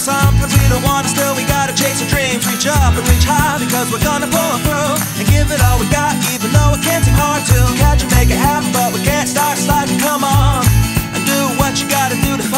sometimes we don't want it, still we gotta chase our dreams. Reach up and reach high, because we're gonna pull through and give it all we got, even though it can seem hard to catch and make it happen. But we can't start sliding, come on, and do what you gotta do to